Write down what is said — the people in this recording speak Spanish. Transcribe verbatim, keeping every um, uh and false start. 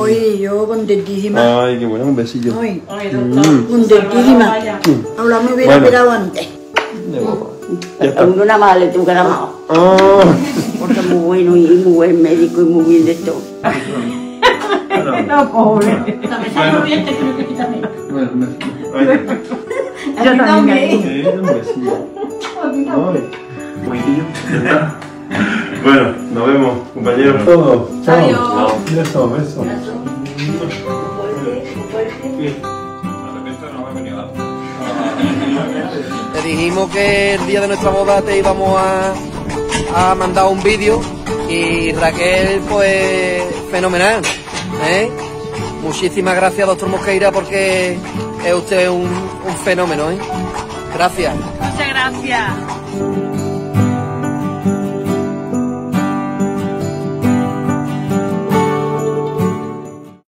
Ay, yo contentísima. Ay, qué bueno, un besillo. Ay, Mm. contentísima. Ahora me hubiera Bueno. esperado antes. Ya está. Una más le tuve que dar más. Ah. Porque es muy bueno y muy buen médico y muy bien de todo. No, pobre. Bueno, un besito. Ay. Yo también. Sí, un besillo. Ay. Buenillo. Ya está. Bueno, nos vemos, compañeros. Todos. Chao. Adiós. Beso, beso. Te dijimos que el día de nuestra boda te íbamos a, a mandar un vídeo y Raquel, pues, fenomenal, ¿eh? Muchísimas gracias, doctor Mosqueira, porque es usted un, un fenómeno, ¿eh? Gracias. Muchas gracias.